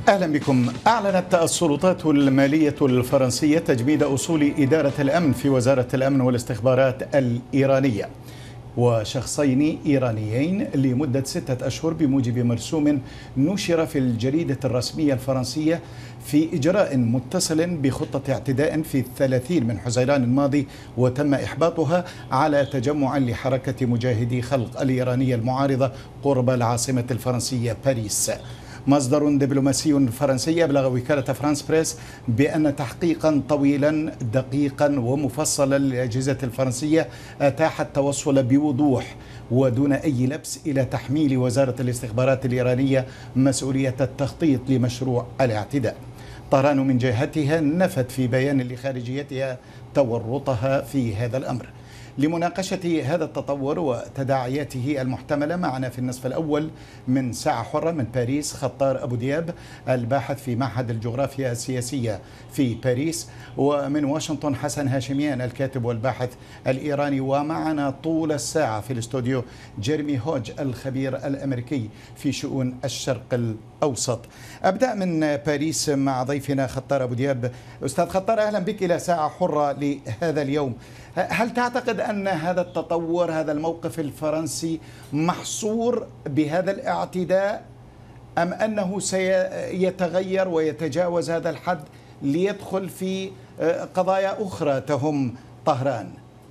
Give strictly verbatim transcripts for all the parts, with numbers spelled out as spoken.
أهلا بكم. أعلنت السلطات المالية الفرنسية تجميد أصول إدارة الأمن في وزارة الأمن والاستخبارات الإيرانية وشخصين إيرانيين لمدة ستة أشهر بموجب مرسوم نشر في الجريدة الرسمية الفرنسية في إجراء متصل بخطة اعتداء في الثلاثين من حزيران الماضي وتم إحباطها على تجمع لحركة مجاهدي خلق الإيرانية المعارضة قرب العاصمة الفرنسية باريس. مصدر دبلوماسي فرنسي أبلغ وكالة فرانس بريس بأن تحقيقا طويلا دقيقا ومفصلا للأجهزة الفرنسية أتاح التوصل بوضوح ودون أي لبس إلى تحميل وزارة الاستخبارات الإيرانية مسؤولية التخطيط لمشروع الاعتداء. طهران من جهتها نفت في بيان لخارجيتها تورطها في هذا الأمر. لمناقشة هذا التطور وتداعياته المحتملة معنا في النصف الأول من ساعة حرة من باريس خطار أبو دياب الباحث في معهد الجغرافيا السياسية في باريس، ومن واشنطن حسن هاشميان الكاتب والباحث الإيراني، ومعنا طول الساعة في الاستوديو جيرمي هوج الخبير الأمريكي في شؤون الشرق الأوسط. أبدأ من باريس مع ضيفنا خطار أبو دياب. أستاذ خطار، أهلا بك إلى ساعة حرة لهذا اليوم. هل تعتقد أن هذا التطور، هذا الموقف الفرنسي محصور بهذا الاعتداء، أم أنه سيتغير ويتجاوز هذا الحد ليدخل في قضايا أخرى تهم طهران؟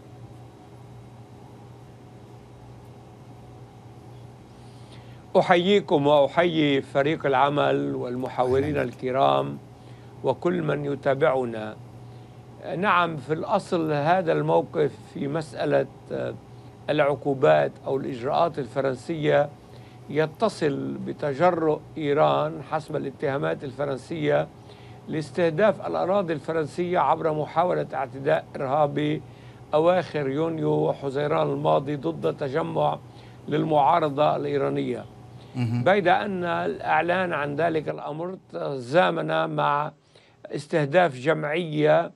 أحييكم وأحيي فريق العمل والمحاورين الكرام وكل من يتابعنا. نعم، في الأصل هذا الموقف في مسألة العقوبات أو الإجراءات الفرنسية يتصل بتجرؤ إيران حسب الاتهامات الفرنسية لاستهداف الأراضي الفرنسية عبر محاولة اعتداء إرهابي أواخر يونيو وحزيران الماضي ضد تجمع للمعارضة الإيرانية، بيد أن الإعلان عن ذلك الأمر تزامن مع استهداف جمعية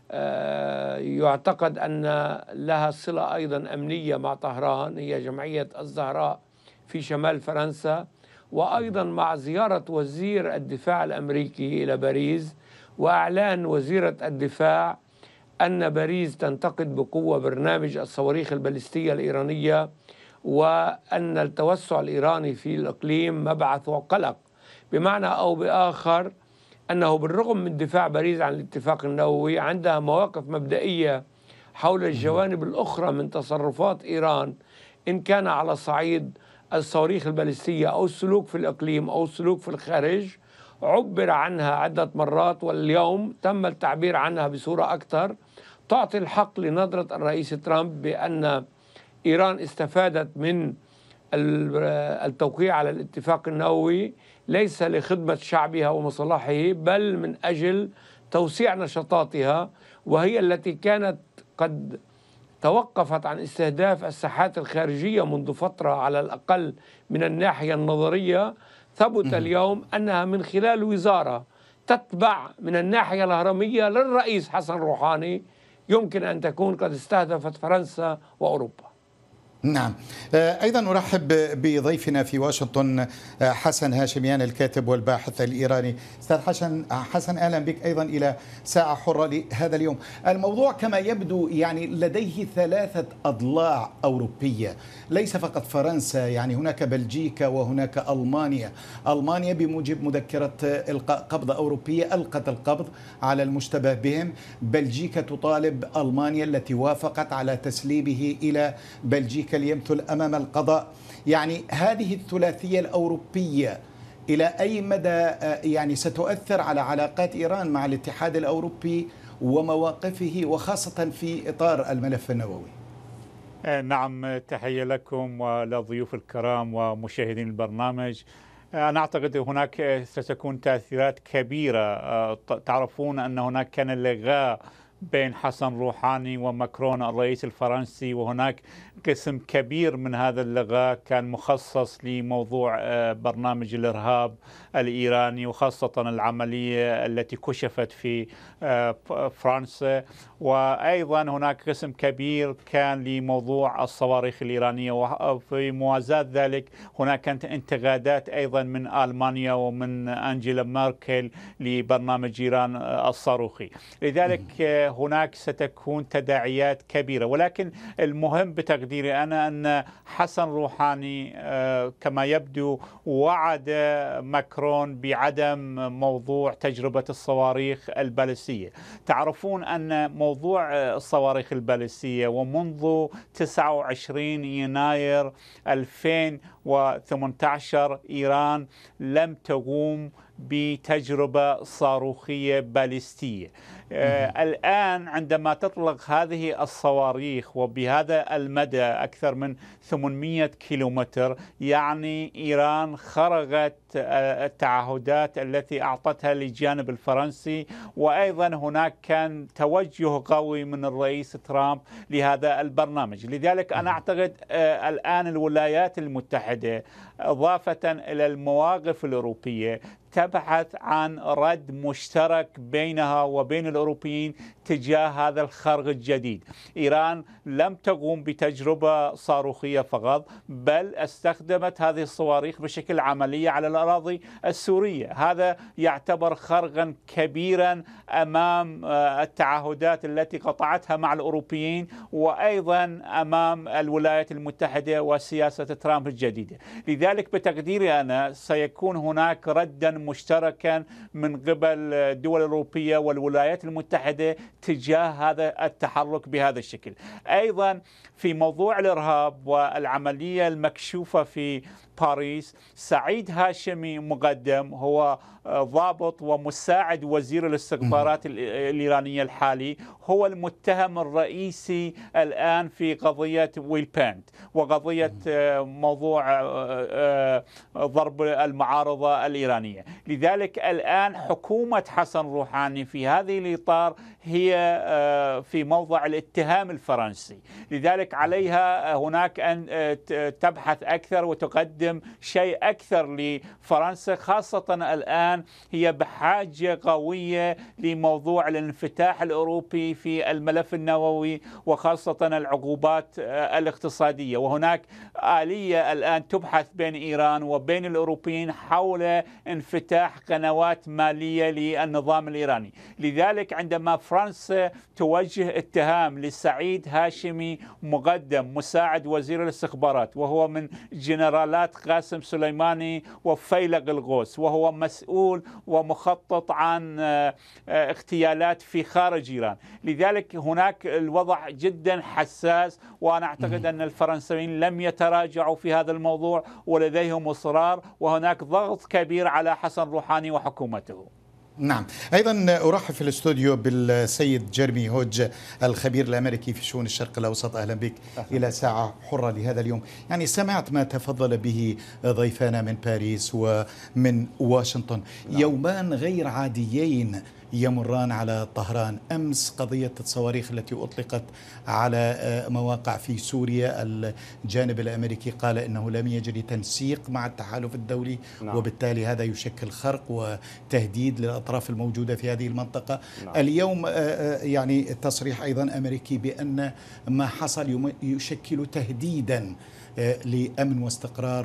يعتقد أن لها صلة أيضا أمنية مع طهران، هي جمعية الزهراء في شمال فرنسا، وأيضا مع زيارة وزير الدفاع الأمريكي إلى باريس وإعلان وزيرة الدفاع أن باريس تنتقد بقوة برنامج الصواريخ البالستية الإيرانية، وأن التوسع الإيراني في الإقليم مبعث قلق، بمعنى أو بآخر أنه بالرغم من دفاع باريس عن الاتفاق النووي عندها مواقف مبدئية حول الجوانب الأخرى من تصرفات إيران، إن كان على صعيد الصواريخ البالستية أو السلوك في الإقليم أو السلوك في الخارج. عبر عنها عدة مرات، واليوم تم التعبير عنها بصورة أكثر تعطي الحق لنظرة الرئيس ترامب بأن إيران استفادت من التوقيع على الاتفاق النووي ليس لخدمة شعبها ومصالحه، بل من أجل توسيع نشاطاتها، وهي التي كانت قد توقفت عن استهداف الساحات الخارجية منذ فترة على الأقل من الناحية النظرية. ثبت اليوم أنها من خلال وزارة تتبع من الناحية الهرمية للرئيس حسن روحاني يمكن أن تكون قد استهدفت فرنسا وأوروبا. نعم، أيضا أرحب بضيفنا في واشنطن حسن هاشميان الكاتب والباحث الإيراني. أستاذ حسن حسن أهلا بك أيضا إلى ساعة حرة لهذا اليوم. الموضوع كما يبدو يعني لديه ثلاثة أضلاع أوروبية، ليس فقط فرنسا، يعني هناك بلجيكا وهناك ألمانيا. ألمانيا بموجب مذكرة إلقاء قبضة أوروبية ألقت القبض على المشتبه بهم. بلجيكا تطالب ألمانيا التي وافقت على تسليمه إلى بلجيكا ليمثل أمام القضاء. يعني هذه الثلاثية الأوروبية إلى أي مدى يعني ستؤثر على علاقات إيران مع الاتحاد الأوروبي ومواقفه، وخاصة في إطار الملف النووي؟ نعم، تحية لكم وللضيوف الكرام ومشاهدين البرنامج. أنا أعتقد هناك ستكون تأثيرات كبيرة. تعرفون أن هناك كان لغاء بين حسن روحاني وماكرون الرئيس الفرنسي، وهناك قسم كبير من هذا اللقاء كان مخصص لموضوع برنامج الإرهاب الإيراني، وخاصة العملية التي كشفت في فرنسا. وأيضا هناك قسم كبير كان لموضوع الصواريخ الإيرانية، وفي موازاة ذلك هناك كانت انتقادات أيضا من ألمانيا ومن أنجيلا ميركل لبرنامج إيران الصاروخي. لذلك هناك ستكون تداعيات كبيرة، ولكن المهم بتقديري أنا أن حسن روحاني كما يبدو وعد ماكرون بعدم موضوع تجربة الصواريخ البالستية. تعرفون أن موضوع الصواريخ البالستية ومنذ تسعة وعشرين يناير ألفين وثمانية عشر إيران لم تقوم بتجربة صاروخية باليستية. آه الآن عندما تطلق هذه الصواريخ وبهذا المدى أكثر من ثمانمئة كيلومتر، يعني إيران خرجت آه التعهدات التي أعطتها للجانب الفرنسي. وأيضا هناك كان توجه قوي من الرئيس ترامب لهذا البرنامج. لذلك أنا أعتقد آه الآن الولايات المتحدة إضافة إلى المواقف الأوروبية تبحث عن رد مشترك بينها وبين الأوروبيين تجاه هذا الخرق الجديد. إيران لم تقوم بتجربة صاروخية فقط، بل استخدمت هذه الصواريخ بشكل عملي على الأراضي السورية. هذا يعتبر خرقا كبيرا أمام التعهدات التي قطعتها مع الأوروبيين، وأيضا أمام الولايات المتحدة وسياسة ترامب الجديدة. لذلك بتقديري أنا سيكون هناك ردا مشتركا من قبل الدول الأوروبية والولايات المتحدة تجاه هذا التحرك بهذا الشكل. أيضا في موضوع الإرهاب والعملية المكشوفة في باريس، سعيد هاشمي مقدم هو ضابط ومساعد وزير الاستخبارات الإيرانية الحالي، هو المتهم الرئيسي الآن في قضية ويلباند وقضية موضوع ضرب المعارضة الإيرانية. لذلك الآن حكومة حسن روحاني في هذه الإطار هي في موضع الاتهام الفرنسي. لذلك عليها هناك أن تبحث أكثر وتقدم شيء أكثر لفرنسا، خاصة الآن هي بحاجة قوية لموضوع الانفتاح الأوروبي في الملف النووي، وخاصة العقوبات الاقتصادية. وهناك آلية الآن تبحث بين إيران وبين الأوروبيين حول انفتاح قنوات مالية للنظام الإيراني. لذلك عندما فرنسا توجه اتهام لسعيد هاشمي مقدم مساعد وزير الاستخبارات، وهو من جنرالات قاسم سليماني وفيلق الغوث، وهو مسؤول ومخطط عن اغتيالات في خارج إيران. لذلك هناك الوضع جدا حساس، وأنا أعتقد أن الفرنسيين لم يتراجعوا في هذا الموضوع ولديهم إصرار، وهناك ضغط كبير على حسن روحاني وحكومته. نعم. أيضا أرحب في الاستوديو بالسيد جيرمي هودج الخبير الأمريكي في شؤون الشرق الأوسط. أهلا بك. أهلا. إلى ساعة حرة لهذا اليوم. يعني سمعت ما تفضل به ضيفانا من باريس ومن واشنطن. نعم. يومان غير عاديين يمران على طهران. أمس قضية الصواريخ التي أطلقت على مواقع في سوريا، الجانب الأمريكي قال إنه لم يجري تنسيق مع التحالف الدولي. نعم. وبالتالي هذا يشكل خرق وتهديد للأطراف الموجودة في هذه المنطقة. نعم. اليوم يعني تصريح أيضا أمريكي بأن ما حصل يشكل تهديدا لأمن واستقرار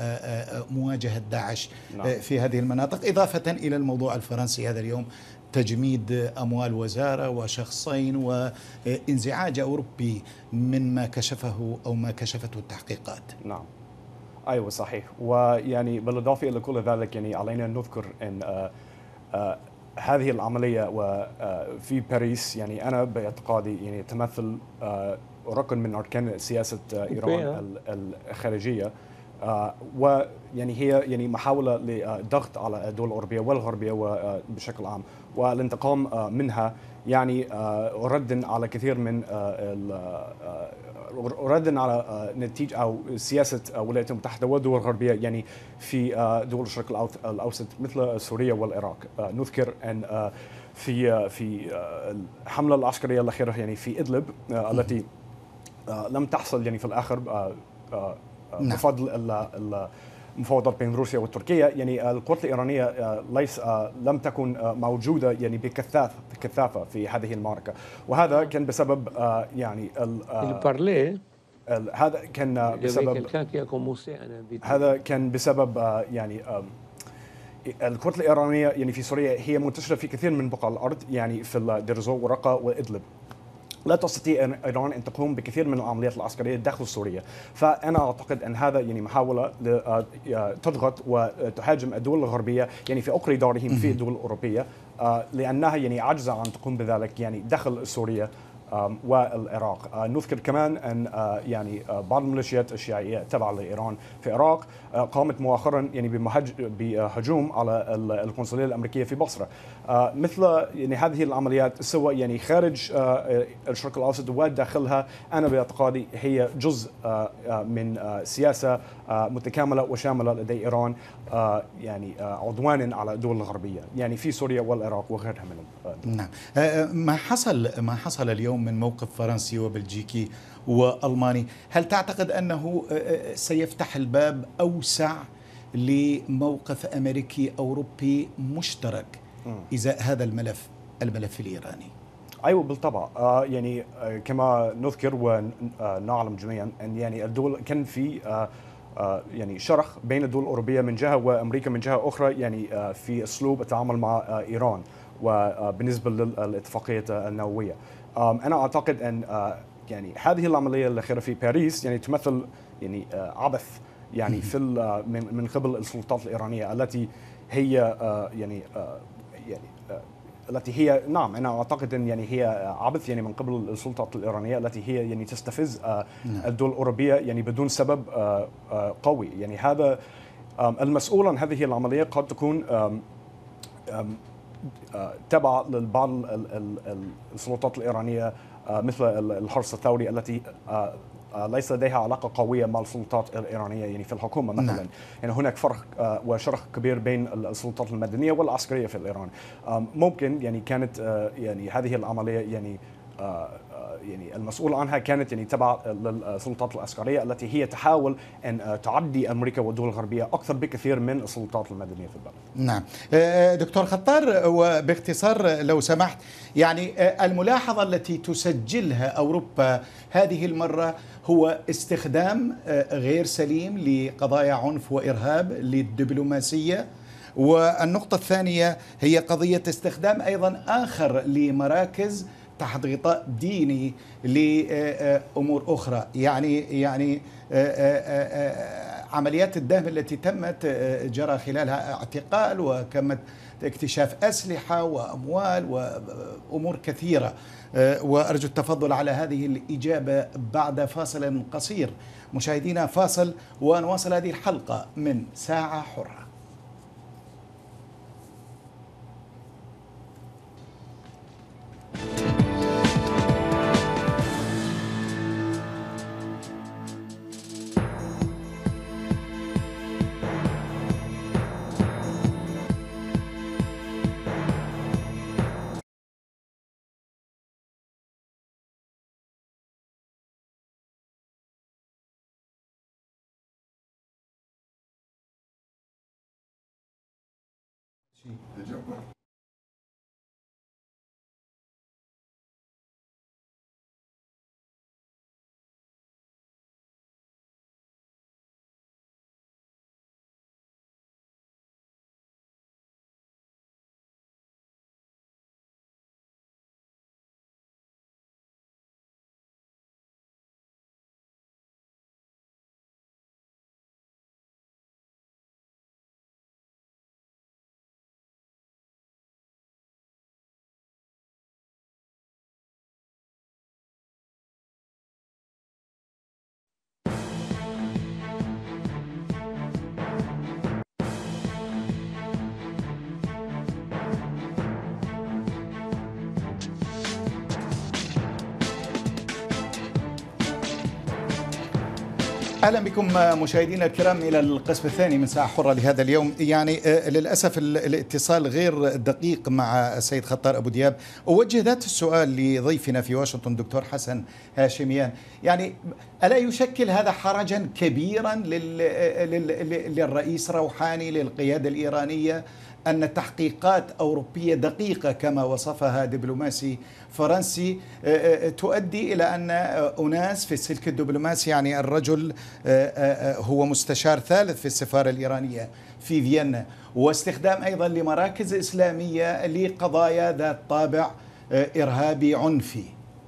ومواجهة داعش. نعم. في هذه المناطق، إضافة إلى الموضوع الفرنسي هذا اليوم، تجميد أموال وزارة وشخصين وانزعاج أوروبي مما كشفه أو ما كشفته التحقيقات. نعم أيوة صحيح. ويعني بالإضافة إلى كل ذلك يعني علينا نذكر أن آآ آآ هذه العملية وفي باريس يعني أنا باعتقادي يعني تمثل ركن من أركان سياسة إيران الخارجية، آه ويعني هي يعني محاولة لضغط على الدول الأوروبية والغربية وبشكل عام والانتقام آه منها، يعني آه ردا على كثير من آه ردا على آه نتيجة أو سياسة الولايات المتحدة والدول الغربية يعني في آه دول الشرق الأوسط مثل سوريا والعراق. آه نذكر أن آه في في الحمله العسكريه الاخيره يعني في ادلب التي لم تحصل يعني في الاخر بفضل المفاوضات بين روسيا وتركيا. يعني القوات الايرانيه ليس لم تكن موجوده يعني بكثافه بكثافه في هذه المعركه، وهذا كان بسبب يعني البارلي. هذا كان بسبب هذا كان بسبب يعني القوات الإيرانية يعني في سوريا هي منتشرة في كثير من بقاع الأرض، يعني في دير زور ورقة وإدلب. لا تستطيع إيران أن تقوم بكثير من العمليات العسكرية داخل سوريا. فأنا أعتقد أن هذا يعني محاولة تضغط وتهاجم الدول الغربية يعني في عقر دارهم في الدول الأوروبية، لأنها يعني عجز عن تقوم بذلك يعني داخل سوريا والعراق. نذكر كمان أن يعني بعض الميليشيات الشيعية التابعة لإيران في العراق قامت مؤخرا يعني بهجوم على القنصلية الأمريكية في بصرة. مثل يعني هذه العمليات سواء يعني خارج الشرق الأوسط وداخلها، أنا باعتقادي هي جزء من سياسة متكاملة وشاملة لدى إيران، يعني عدوانا على الدول الغربية يعني في سوريا والعراق وغيرها من الدول. نعم. ما حصل ما حصل اليوم من موقف فرنسي وبلجيكي وألماني، هل تعتقد أنه سيفتح الباب أوسع لموقف أمريكي أوروبي مشترك إزاء هذا الملف الملف الإيراني؟ ايوه بالطبع. آه يعني آه كما نذكر ونعلم جميعا ان يعني الدول كان في آه آه يعني شرخ بين الدول الاوروبيه من جهه وامريكا من جهه اخرى، يعني آه في اسلوب التعامل مع آه ايران وبالنسبه للاتفاقيه النوويه. انا اعتقد ان آه يعني هذه العمليه الاخيره في باريس يعني تمثل يعني آه عبث يعني في من من قبل السلطات الايرانيه التي هي آه يعني آه يعني آه التي هي نعم أنا أعتقد أن يعني هي عبث يعني من قبل السلطات الإيرانية التي هي يعني تستفز الدول الأوروبية يعني بدون سبب قوي. يعني هذا المسؤول عن هذه العملية قد تكون تبع لبعض السلطات الإيرانية مثل الحرس الثوري التي ليس لديها علاقة قوية مع السلطات الإيرانية يعني في الحكومة مثلا. نعم. يعني هناك فرق وشرخ كبير بين السلطات المدنية والعسكرية في إيران. ممكن يعني كانت يعني هذه العملية يعني يعني المسؤول عنها كانت يعني تبع للسلطات العسكرية التي هي تحاول أن تعدي أمريكا والدول الغربية أكثر بكثير من السلطات المدنية في البلد. نعم. دكتور خطار، وباختصار لو سمحت، يعني الملاحظة التي تسجلها أوروبا هذه المرة هو استخدام غير سليم لقضايا عنف وإرهاب للدبلوماسية، والنقطة الثانية هي قضية استخدام أيضا آخر لمراكز تحت غطاء ديني لأمور أخرى. يعني يعني عمليات الدهم التي تمت جرى خلالها اعتقال وكمت اكتشاف أسلحة وأموال وأمور كثيرة. وأرجو التفضل على هذه الإجابة بعد فاصل قصير. مشاهدينا فاصل ونواصل هذه الحلقة من ساعة حرة. أهلا بكم مشاهدينا الكرام إلى القسم الثاني من ساعة حرة لهذا اليوم. يعني للأسف الاتصال غير دقيق مع السيد خطار أبو دياب. أوجه ذات السؤال لضيفنا في واشنطن دكتور حسن هاشميان، يعني ألا يشكل هذا حرجا كبيرا للرئيس روحاني للقيادة الإيرانية أن تحقيقات أوروبية دقيقة كما وصفها دبلوماسي فرنسي تؤدي إلى أن أناس في السلك الدبلوماسي، يعني الرجل هو مستشار ثالث في السفارة الإيرانية في فيينا، واستخدام أيضا لمراكز إسلامية لقضايا ذات طابع إرهابي عنفي؟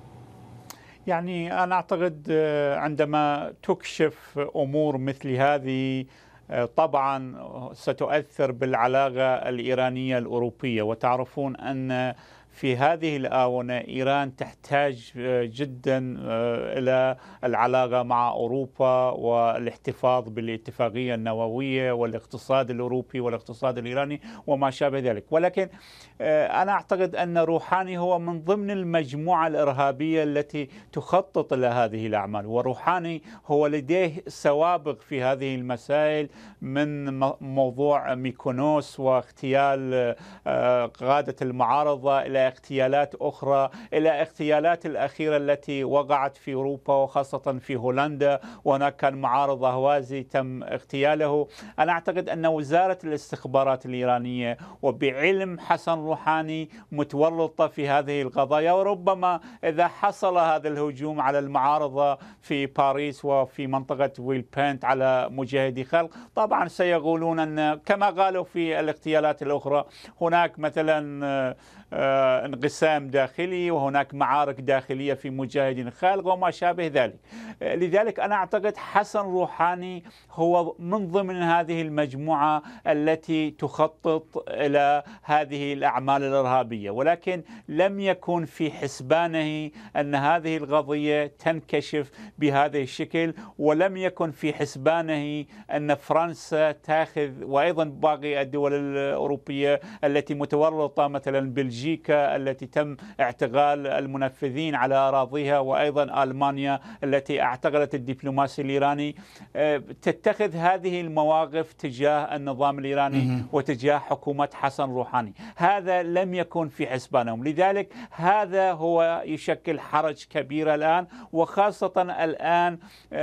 يعني أنا أعتقد عندما تكشف أمور مثل هذه طبعا ستؤثر بالعلاقة الإيرانية الأوروبية، وتعرفون أن في هذه الآونة إيران تحتاج جدا إلى العلاقة مع أوروبا والاحتفاظ بالاتفاقية النووية والاقتصاد الأوروبي والاقتصاد الإيراني وما شابه ذلك. ولكن أنا أعتقد أن روحاني هو من ضمن المجموعة الإرهابية التي تخطط إلى هذه الأعمال، وروحاني هو لديه سوابق في هذه المسائل، من موضوع ميكونوس واغتيال قادة المعارضة إلى اغتيالات أخرى، إلى اغتيالات الأخيرة التي وقعت في أوروبا وخاصة في هولندا، وهناك كان معارض هوازي تم اغتياله. أنا أعتقد أن وزارة الاستخبارات الإيرانية وبعلم حسن روحاني متورطة في هذه القضايا، وربما إذا حصل هذا الهجوم على المعارضة في باريس وفي منطقة ويلبنت على مجاهدي خلق، طبعا سيقولون أن كما قالوا في الاغتيالات الأخرى هناك مثلا انقسام داخلي وهناك معارك داخلية في مجاهدين خالق وما شابه ذلك. لذلك أنا أعتقد حسن روحاني هو من ضمن هذه المجموعة التي تخطط إلى هذه الأعمال الإرهابية، ولكن لم يكن في حسبانه أن هذه القضية تنكشف بهذا الشكل، ولم يكن في حسبانه أن فرنسا تأخذ، وأيضا باقي الدول الأوروبية التي متورطة مثلا بلجيكا التي تم اعتقال المنفذين على أراضيها، وأيضا ألمانيا التي اعتقلت الدبلوماسي الإيراني، تتخذ هذه المواقف تجاه النظام الإيراني وتجاه حكومة حسن روحاني. هذا لم يكن في حسبانهم، لذلك هذا هو يشكل حرج كبير الآن، وخاصة الآن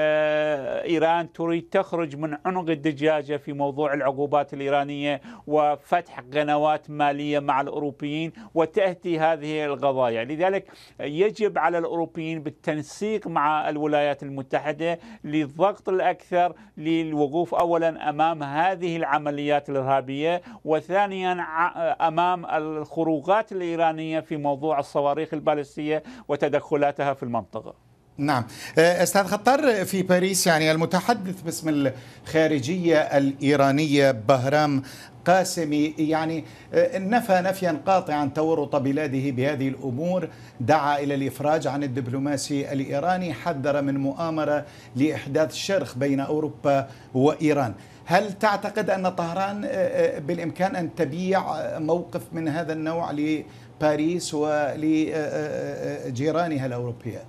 إيران تريد تخرج من عنق الدجاجة في موضوع العقوبات الإيرانية وفتح قنوات مالية مع الأوروبيين وتأتي هذه القضايا. لذلك يجب على الأوروبيين بالتنسيق مع الولايات المتحدة للضغط الأكثر للوقوف أولا أمام هذه العمليات الإرهابية، وثانيا أمام الخروقات الإيرانية في موضوع الصواريخ البالستية وتدخلاتها في المنطقة. نعم أستاذ خطار، في باريس يعني المتحدث باسم الخارجية الإيرانية بهرام قاسمي يعني نفى نفيا قاطعا تورط بلاده بهذه الأمور، دعا إلى الإفراج عن الدبلوماسي الإيراني، حذر من مؤامرة لإحداث شرخ بين أوروبا وإيران. هل تعتقد أن طهران بالإمكان أن تبيع موقف من هذا النوع لباريس ولجيرانها الأوروبيات؟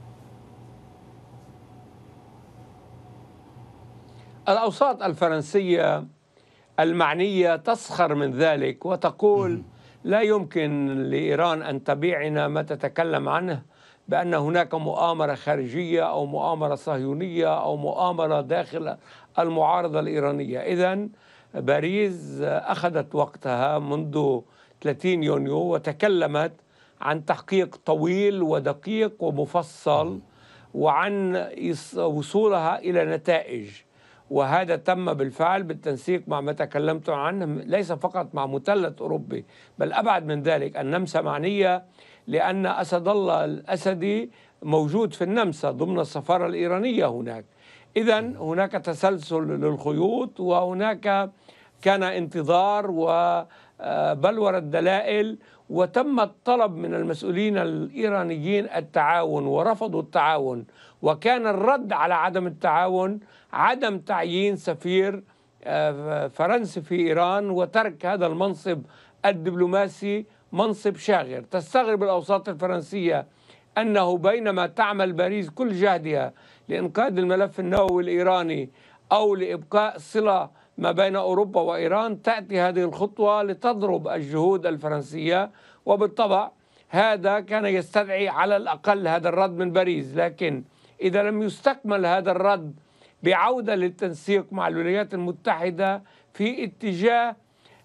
الأوساط الفرنسية المعنية تسخر من ذلك وتقول لا يمكن لإيران أن تبيعنا ما تتكلم عنه بأن هناك مؤامرة خارجية أو مؤامرة صهيونية أو مؤامرة داخل المعارضة الإيرانية. إذن باريس أخذت وقتها منذ ثلاثين يونيو وتكلمت عن تحقيق طويل ودقيق ومفصل وعن وصولها إلى نتائج، وهذا تم بالفعل بالتنسيق مع ما تكلمت عنه، ليس فقط مع مثلث أوروبي بل أبعد من ذلك. النمسا معنية لأن أسد الله الأسدي موجود في النمسا ضمن السفارة الإيرانية هناك. إذن هناك تسلسل للخيوط، وهناك كان انتظار وبلور الدلائل، وتم الطلب من المسؤولين الإيرانيين التعاون ورفضوا التعاون، وكان الرد على عدم التعاون عدم تعيين سفير فرنسي في إيران وترك هذا المنصب الدبلوماسي منصب شاغر. تستغرب الأوساط الفرنسية أنه بينما تعمل باريس كل جهدها لإنقاذ الملف النووي الإيراني أو لإبقاء صلة ما بين أوروبا وإيران، تأتي هذه الخطوة لتضرب الجهود الفرنسية، وبالطبع هذا كان يستدعي على الأقل هذا الرد من باريس. لكن إذا لم يستكمل هذا الرد بعودة للتنسيق مع الولايات المتحدة في اتجاه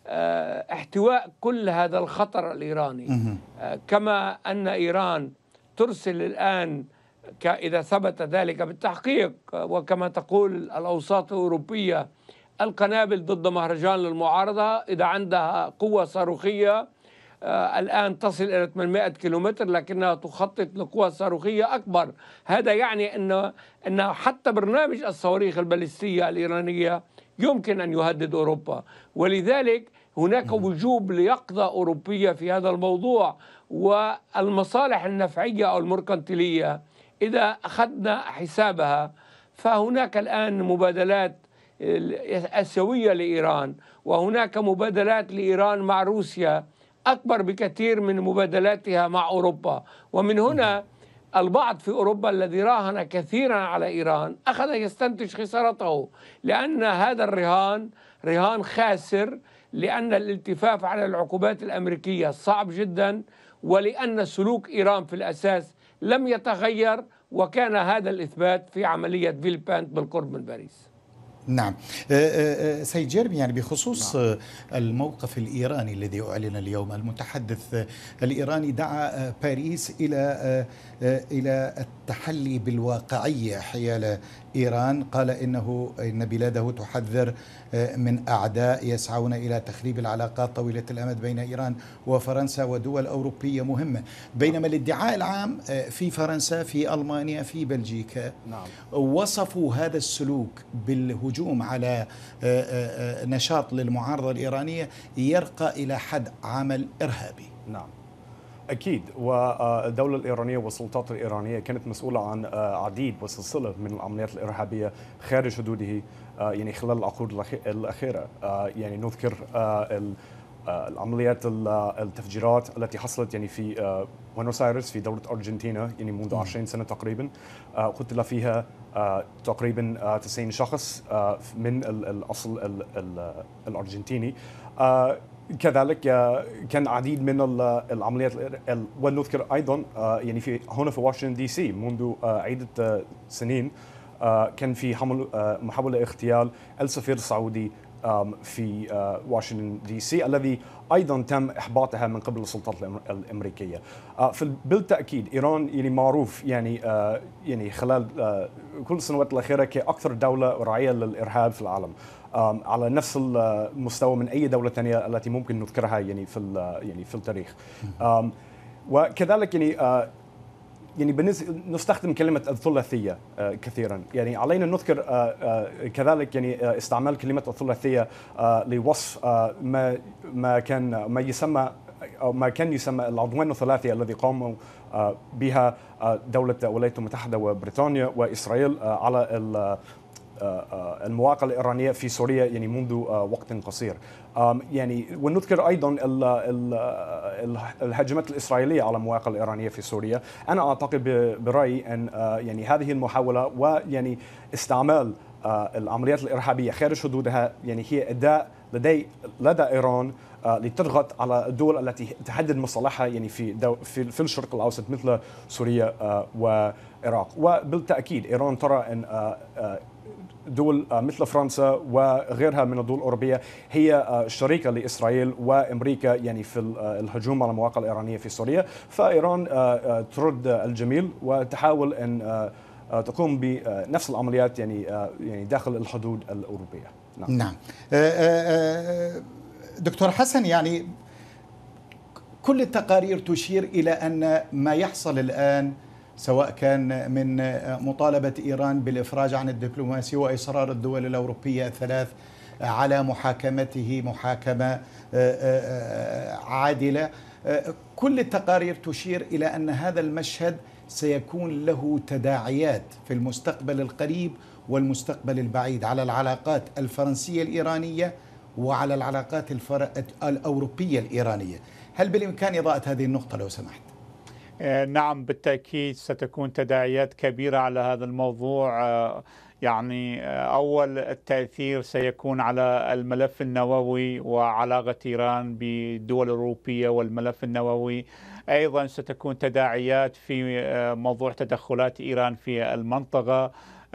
احتواء كل هذا الخطر الإيراني، كما أن إيران ترسل الآن إذا ثبت ذلك بالتحقيق وكما تقول الأوساط الأوروبية القنابل ضد مهرجان للمعارضة، إذا عندها قوة صاروخية الآن تصل إلى ثمانمائة كيلومتر لكنها تخطط لقوة صاروخية أكبر. هذا يعني أن أن حتى برنامج الصواريخ البالستية الإيرانية يمكن أن يهدد أوروبا، ولذلك هناك وجوب ليقظة أوروبية في هذا الموضوع. والمصالح النفعية أو المركنتيلية إذا أخذنا حسابها فهناك الآن مبادلات آسيوية لإيران، وهناك مبادلات لإيران مع روسيا أكبر بكثير من مبادلاتها مع أوروبا. ومن هنا البعض في أوروبا الذي راهن كثيرا على إيران أخذ يستنتج خسارته، لأن هذا الرهان رهان خاسر، لأن الالتفاف على العقوبات الأمريكية صعب جدا، ولأن سلوك إيران في الأساس لم يتغير، وكان هذا الإثبات في عملية فيلبانت بالقرب من باريس. نعم سيد جيرمي، يعني بخصوص نعم. الموقف الإيراني الذي أعلن اليوم، المتحدث الإيراني دعا باريس إلى إلى التحلي بالواقعية حيال إيران، قال إنه إن بلاده تحذر من أعداء يسعون إلى تخريب العلاقات طويلة الأمد بين إيران وفرنسا ودول أوروبية مهمة، بينما الادعاء العام في فرنسا، في ألمانيا، في بلجيكا نعم. وصفوا هذا السلوك بالهجوم على نشاط للمعارضة الإيرانية يرقى إلى حد عمل إرهابي. نعم أكيد، والدولة الإيرانية والسلطات الإيرانية كانت مسؤولة عن عديد وسلسلة من العمليات الإرهابية خارج حدوده يعني خلال العقود الأخيرة. يعني نذكر العمليات التفجيرات التي حصلت يعني في بوينوس آيرس في دولة أرجنتينا يعني منذ عشرين سنة تقريبا، قتل فيها تقريبا تسعين شخص من الأصل الأرجنتيني. كذلك كان عديد من العمليات، ونذكر ايضا يعني في هنا في واشنطن دي سي منذ عدة سنين كان في حمل محاولة اغتيال السفير السعودي في واشنطن دي سي الذي ايضا تم احباطها من قبل السلطات الامريكيه. بالتاكيد ايران يعني معروف يعني يعني خلال كل السنوات الاخيره كاكثر دوله راعيه للارهاب في العالم على نفس المستوى من اي دوله ثانيه التي ممكن نذكرها يعني في يعني في التاريخ. وكذلك يعني يعني نستخدم كلمة الثلاثية كثيرا، يعني علينا نذكر كذلك يعني استعمال كلمة الثلاثية لوصف ما ما كان ما يسمى أو ما كان يسمى العدوان الثلاثي الذي قاموا بها دولة الولايات المتحدة وبريطانيا وإسرائيل على المواقع الإيرانية في سوريا يعني منذ وقت قصير. يعني ونذكر أيضا الهجمات الإسرائيلية على المواقع الإيرانية في سوريا. أنا أعتقد برأيي أن يعني هذه المحاولة ويعني استعمال العمليات الإرهابية خارج حدودها يعني هي أداة لدي لدى إيران لتضغط على الدول التي تحدد مصالحها يعني في دو في في الشرق الأوسط مثل سوريا وعراق. وبالتأكيد إيران ترى أن دول مثل فرنسا وغيرها من الدول الأوروبية هي شريكة لإسرائيل وأمريكا يعني في الهجوم على المواقع الإيرانية في سوريا، فإيران ترد الجميل وتحاول أن تقوم بنفس العمليات يعني يعني داخل الحدود الأوروبية. نعم. نعم. دكتور حسن، يعني كل التقارير تشير إلى أن ما يحصل الآن سواء كان من مطالبة إيران بالإفراج عن الدبلوماسي وإصرار الدول الأوروبية الثلاث على محاكمته محاكمة عادلة، كل التقارير تشير إلى أن هذا المشهد سيكون له تداعيات في المستقبل القريب والمستقبل البعيد على العلاقات الفرنسية الإيرانية وعلى العلاقات الأوروبية الإيرانية. هل بالإمكان إضاءة هذه النقطة لو سمحت؟ نعم بالتأكيد ستكون تداعيات كبيرة على هذا الموضوع. يعني أول التأثير سيكون على الملف النووي وعلاقة إيران بالدول الأوروبية والملف النووي. أيضا ستكون تداعيات في موضوع تدخلات إيران في المنطقة،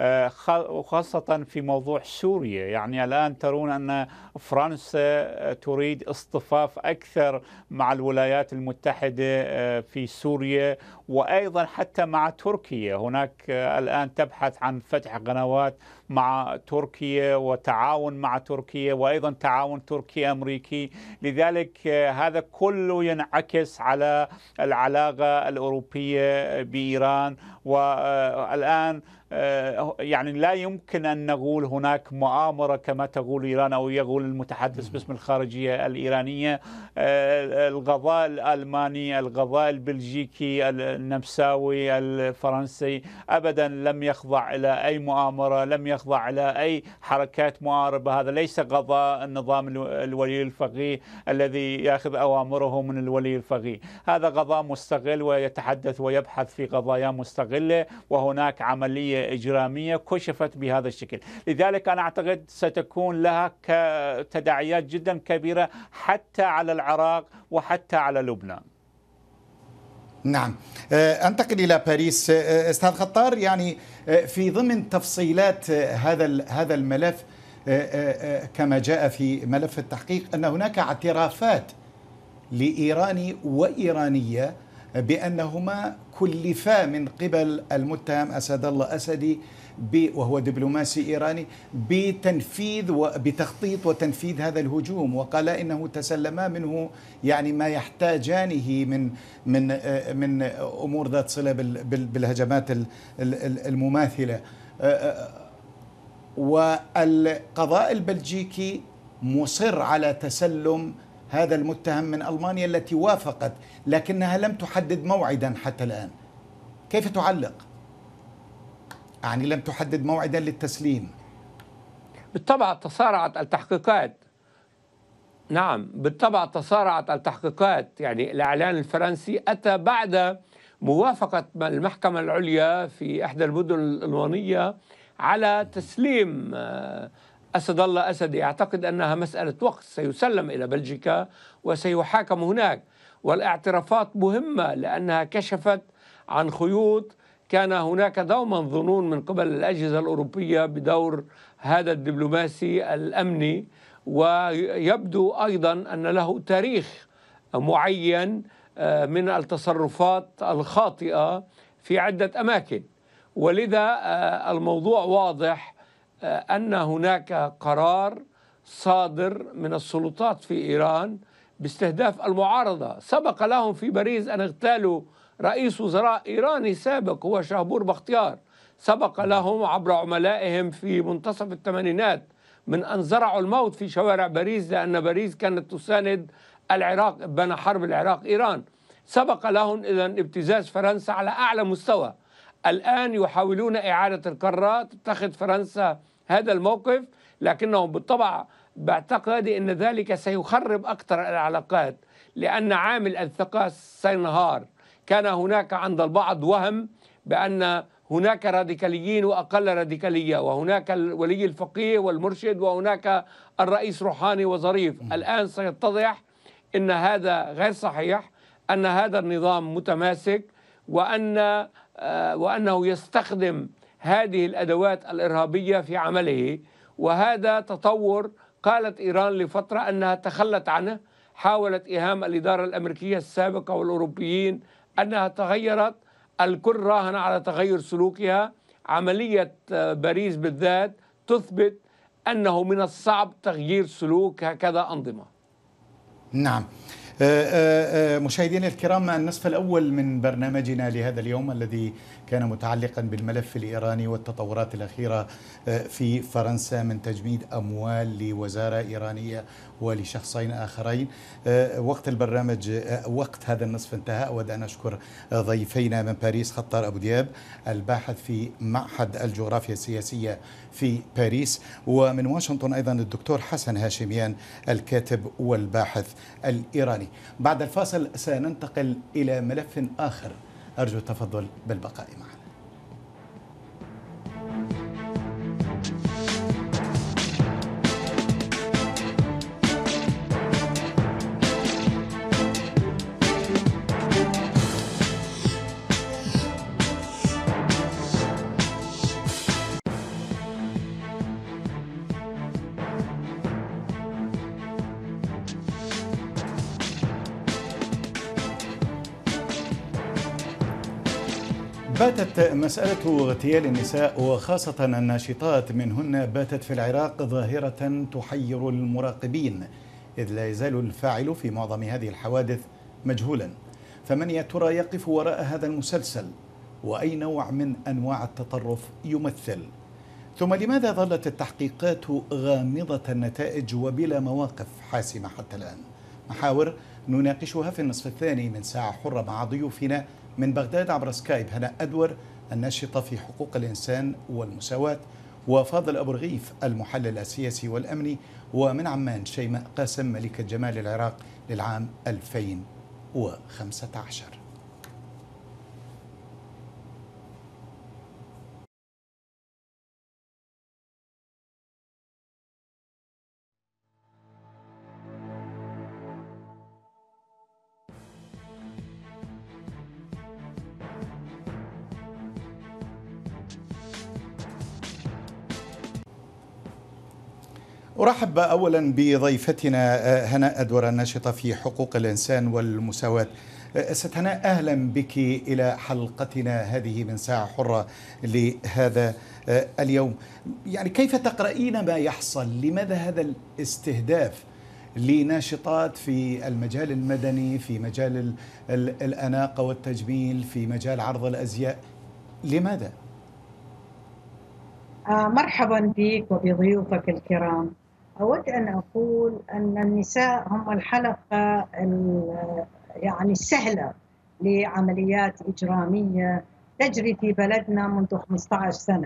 وخاصة في موضوع سوريا. يعني الآن ترون أن فرنسا تريد اصطفاف أكثر مع الولايات المتحدة في سوريا، وأيضا حتى مع تركيا. هناك الآن تبحث عن فتح قنوات مع تركيا وتعاون مع تركيا، وأيضا تعاون تركي أمريكي. لذلك هذا كله ينعكس على العلاقة الأوروبية بإيران. والآن يعني لا يمكن أن نقول هناك مؤامرة كما تقول إيران أو يقول المتحدث باسم الخارجية الإيرانية. القضاء الألماني، القضاء البلجيكي، النمساوي، الفرنسي أبدا لم يخضع إلى أي مؤامرة، لم يخضع إلى أي حركات معارضة. هذا ليس قضاء النظام الولي الفقيه الذي يأخذ أوامره من الولي الفقيه. هذا قضاء مستقل ويتحدث ويبحث في قضايا مستقلة، وهناك عملية إجرامية كشفت بهذا الشكل. لذلك أنا أعتقد ستكون لها تداعيات جدا كبيرة حتى على العراق وحتى على لبنان. نعم، أنتقل إلى باريس. أستاذ خطار، يعني في ضمن تفصيلات هذا هذا الملف كما جاء في ملف التحقيق أن هناك اعترافات لإيراني وإيرانية بأنهما كلفا من قبل المتهم أسد الله أسدي وهو دبلوماسي إيراني بتنفيذ وبتخطيط وتنفيذ هذا الهجوم، وقال إنه تسلما منه يعني ما يحتاجانه من من من أمور ذات صلة بالهجمات المماثلة. والقضاء البلجيكي مصر على تسلم هذا المتهم من ألمانيا التي وافقت، لكنها لم تحدد موعدا حتى الآن. كيف تعلق؟ يعني لم تحدد موعدا للتسليم. بالطبع تصارعت التحقيقات. نعم بالطبع تصارعت التحقيقات. يعني الإعلان الفرنسي أتى بعد موافقة المحكمة العليا في إحدى المدن الألمانية على تسليم أسد الله أسدي. أعتقد أنها مسألة وقت، سيسلم إلى بلجيكا وسيحاكم هناك. والاعترافات مهمة لأنها كشفت عن خيوط كان هناك دوما ظنون من قبل الأجهزة الأوروبية بدور هذا الدبلوماسي الأمني، ويبدو أيضا أن له تاريخ معين من التصرفات الخاطئة في عدة أماكن. ولذا الموضوع واضح أن هناك قرار صادر من السلطات في إيران باستهداف المعارضة. سبق لهم في باريس أن اغتالوا رئيس وزراء إيراني سابق هو شهبور بختيار. سبق لهم عبر عملائهم في منتصف الثمانينات من أن زرعوا الموت في شوارع باريس، لأن باريس كانت تساند العراق بين حرب العراق إيران. سبق لهم إذن ابتزاز فرنسا على أعلى مستوى. الآن يحاولون إعادة الكرة، تتخذ فرنسا هذا الموقف، لكنهم بالطبع باعتقادي أن ذلك سيخرب أكثر العلاقات، لأن عامل الثقة سينهار. كان هناك عند البعض وهم بأن هناك راديكاليين وأقل راديكالية، وهناك الولي الفقيه والمرشد، وهناك الرئيس روحاني وظريف. الآن سيتضح أن هذا غير صحيح، أن هذا النظام متماسك، وأن وأنه يستخدم هذه الأدوات الإرهابية في عمله. وهذا تطور قالت إيران لفترة أنها تخلت عنه، حاولت إيهام الإدارة الأمريكية السابقة والأوروبيين أنها تغيرت. الكل راهن على تغير سلوكها. عملية باريس بالذات تثبت أنه من الصعب تغيير سلوك هكذا أنظمة. نعم. مشاهدينا الكرام، النصف الأول من برنامجنا لهذا اليوم الذي كان متعلقا بالملف الإيراني والتطورات الأخيرة في فرنسا من تجميد أموال لوزارة إيرانية ولشخصين آخرين. وقت البرنامج وقت هذا النصف انتهى. أود أن أشكر ضيفينا من باريس خطار أبو دياب الباحث في معهد الجغرافيا السياسية في باريس، ومن واشنطن أيضا الدكتور حسن هاشميان الكاتب والباحث الإيراني. بعد الفاصل سننتقل إلى ملف آخر أرجو التفضل بالبقاء معنا. باتت مسألة اغتيال النساء وخاصة الناشطات منهن باتت في العراق ظاهرة تحير المراقبين، إذ لا يزال الفاعل في معظم هذه الحوادث مجهولا. فمن يا ترى يقف وراء هذا المسلسل؟ وأي نوع من أنواع التطرف يمثل؟ ثم لماذا ظلت التحقيقات غامضة النتائج وبلا مواقف حاسمة حتى الآن؟ محاور نناقشها في النصف الثاني من ساعة حرة مع ضيوفنا من بغداد عبر سكايب: هناء أدور الناشطة في حقوق الإنسان والمساواة، وفاضل أبو رغيف المحلل السياسي والأمني، ومن عمان شيماء قاسم ملكة جمال العراق للعام ألفين وخمسة عشر. أرحب أولا بضيفتنا هناء أدور الناشطة في حقوق الإنسان والمساواة. ست هناء، أهلا بك إلى حلقتنا هذه من ساعة حرة لهذا اليوم. يعني كيف تقرأين ما يحصل؟ لماذا هذا الاستهداف لناشطات في المجال المدني، في مجال الأناقة والتجميل، في مجال عرض الأزياء؟ لماذا؟ آه مرحبا بك وبضيوفك الكرام. أود أن أقول أن النساء هم الحلقة يعني السهلة لعمليات إجرامية تجري في بلدنا منذ خمسة عشر سنة،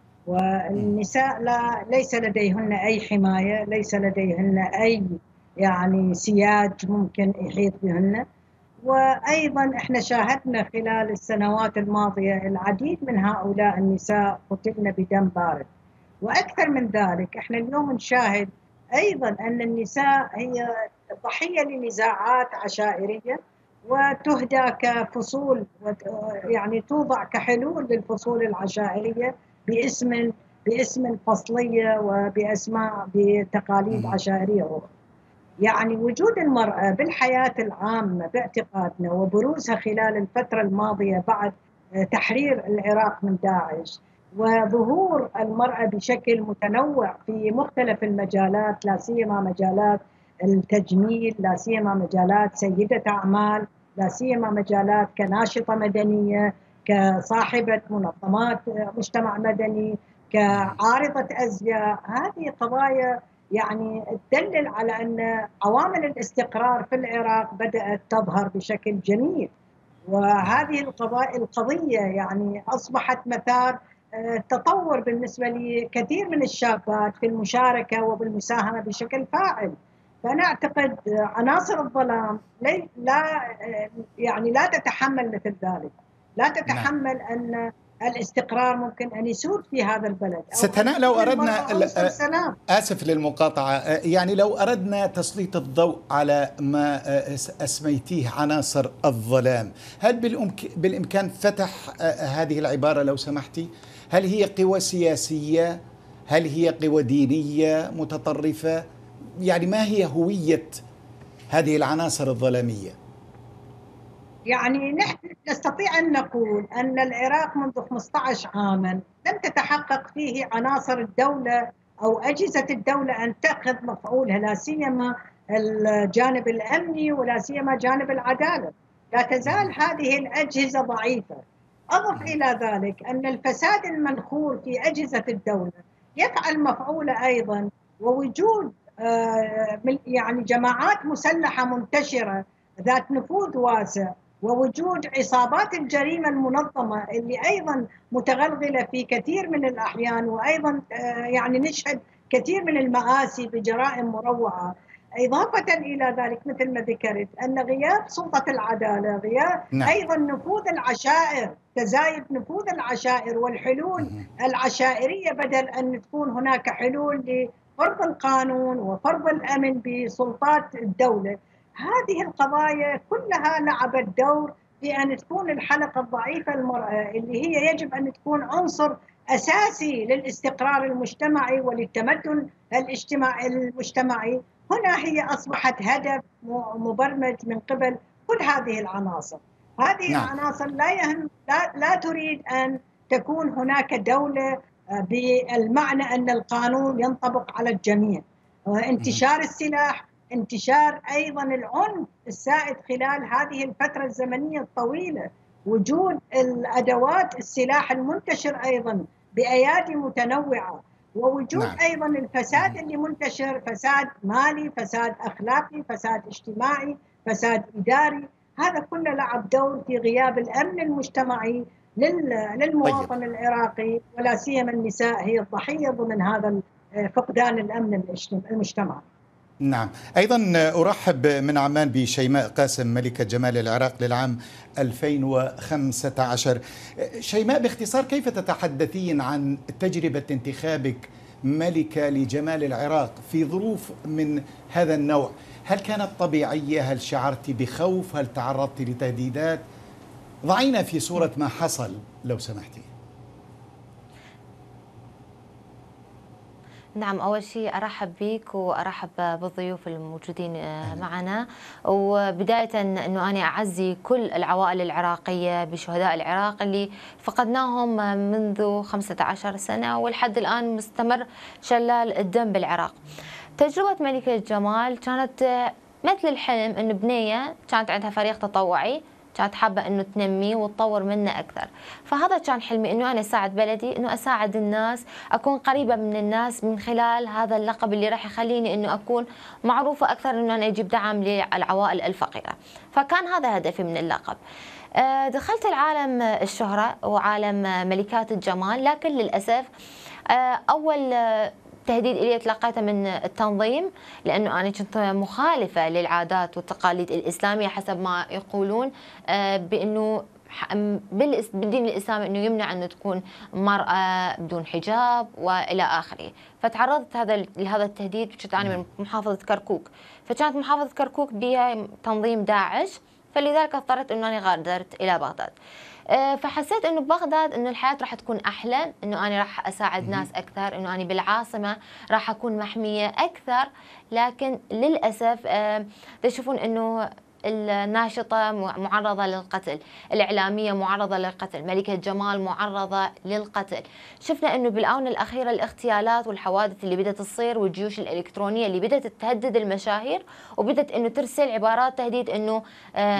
والنساء لا ليس لديهن أي حماية، ليس لديهن أي يعني سياج ممكن يحيط بهن. وأيضا إحنا شاهدنا خلال السنوات الماضية العديد من هؤلاء النساء قتلن بدم بارد. وأكثر من ذلك إحنا اليوم نشاهد أيضا أن النساء هي ضحية لنزاعات عشائرية وتهدى كفصول، يعني توضع كحلول للفصول العشائرية باسم باسم الفصلية وبأسماء بتقاليد عشائرية أخرى. يعني وجود المرأة بالحياة العامة باعتقادنا وبروزها خلال الفترة الماضية بعد تحرير العراق من داعش، وظهور المرأة بشكل متنوع في مختلف المجالات، لا سيما مجالات التجميل، لا سيما مجالات سيدة أعمال، لا سيما مجالات كناشطة مدنية، كصاحبة منظمات مجتمع مدني، كعارضة أزياء. هذه قضايا يعني تدلل على أن عوامل الاستقرار في العراق بدأت تظهر بشكل جميل، وهذه القضية يعني أصبحت مثار تطور بالنسبة لكثير من الشابات في المشاركة وبالمساهمة بشكل فاعل. فأنا أعتقد عناصر الظلام لا يعني لا تتحمل مثل ذلك، لا تتحمل أن الاستقرار ممكن أن يسود في هذا البلد. ست هناء، لو أردنا آسف للمقاطعة، يعني لو أردنا تسليط الضوء على ما أسميتيه عناصر الظلام، هل بالإمكان فتح هذه العبارة لو سمحتي؟ هل هي قوى سياسية؟ هل هي قوى دينية متطرفة؟ يعني ما هي هوية هذه العناصر الظلامية؟ يعني نحن نستطيع أن نقول أن العراق منذ خمسة عشر عاما لم تتحقق فيه عناصر الدولة أو أجهزة الدولة أن تأخذ مفعولها، لا سيما الجانب الأمني ولا سيما جانب العدالة. لا تزال هذه الأجهزة ضعيفة. أضف إلى ذلك أن الفساد المنخور في أجهزة الدولة يفعل مفعوله أيضا، ووجود يعني جماعات مسلحة منتشرة ذات نفوذ واسع، ووجود عصابات الجريمة المنظمة اللي أيضا متغلغلة في كثير من الأحيان، وأيضا يعني نشهد كثير من المآسي بجرائم مروعة. إضافة إلى ذلك مثل ما ذكرت أن غياب سلطة العدالة، غياب نعم. أيضا نفوذ العشائر، تزايد نفوذ العشائر والحلول العشائرية، بدل أن تكون هناك حلول لفرض القانون وفرض الأمن بسلطات الدولة. هذه القضايا كلها لعبت دور في أن تكون الحلقة الضعيفة المرأة اللي هي يجب أن تكون عنصر أساسي للاستقرار المجتمعي وللتمدن الاجتماعي المجتمعي، هنا هي أصبحت هدف مبرمج من قبل كل هذه العناصر. هذه نعم. العناصر لا, يهم لا, لا تريد أن تكون هناك دولة بالمعنى أن القانون ينطبق على الجميع. انتشار السلاح، انتشار أيضا العنف السائد خلال هذه الفترة الزمنية الطويلة، وجود الأدوات السلاح المنتشر أيضا بأيادي متنوعة، ووجود نعم. أيضا الفساد اللي منتشر، فساد مالي، فساد أخلاقي، فساد اجتماعي، فساد إداري، هذا كله لعب دور في غياب الأمن المجتمعي للمواطن طيب. العراقي، ولا سيما النساء هي الضحية ضمن هذا فقدان الأمن المجتمعي. نعم. أيضا أرحب من عمان بشيماء قاسم ملكة جمال العراق للعام ألفين وخمسة عشر. شيماء، باختصار كيف تتحدثين عن تجربة انتخابك ملكة لجمال العراق في ظروف من هذا النوع؟ هل كانت طبيعية؟ هل شعرت بخوف؟ هل تعرضت لتهديدات؟ ضعينا في صورة ما حصل لو سمحتي. نعم، أول شيء أرحب بك وأرحب بالضيوف الموجودين معنا، وبداية أنه أنا أعزي كل العوائل العراقية بشهداء العراق اللي فقدناهم منذ خمسة عشر سنة ولحد الآن مستمر شلال الدم بالعراق. تجربة ملكة جمال كانت مثل الحلم، أنه بنية كانت عندها فريق تطوعي كانت حابة أنه تنمي وتطور منه أكثر، فهذا كان حلمي، أنه أنا أساعد بلدي، أنه أساعد الناس، أكون قريبة من الناس من خلال هذا اللقب اللي راح يخليني أنه أكون معروفة أكثر، أنه أنا أجيب دعم للعوائل الفقيرة. فكان هذا هدفي من اللقب. دخلت العالم الشهرة وعالم ملكات الجمال، لكن للأسف أول تهديد إلي تلقيته من التنظيم، لأنه أنا كنت مخالفة للعادات والتقاليد الإسلامية حسب ما يقولون، بأنه بالدين الإسلامي أنه يمنع أن تكون مرأة بدون حجاب وإلى آخره. فتعرضت هذا لهذا التهديد، كنت أنا من محافظة كركوك، فكانت محافظة كركوك بها تنظيم داعش، فلذلك اضطريت أنه أنا غادرت إلى بغداد. فحسيت انه ببغداد انه الحياه راح تكون احلى، انه انا راح اساعد ناس اكثر، انه انا بالعاصمه راح اكون محميه اكثر. لكن للاسف تشوفون انه الناشطة معرضة للقتل، الإعلامية معرضة للقتل، ملكة جمال معرضة للقتل. شفنا أنه بالآونة الأخيرة الاغتيالات والحوادث اللي بدأت تصير والجيوش الإلكترونية اللي بدأت تهدد المشاهير، وبدأت أنه ترسل عبارات تهديد أنه آآ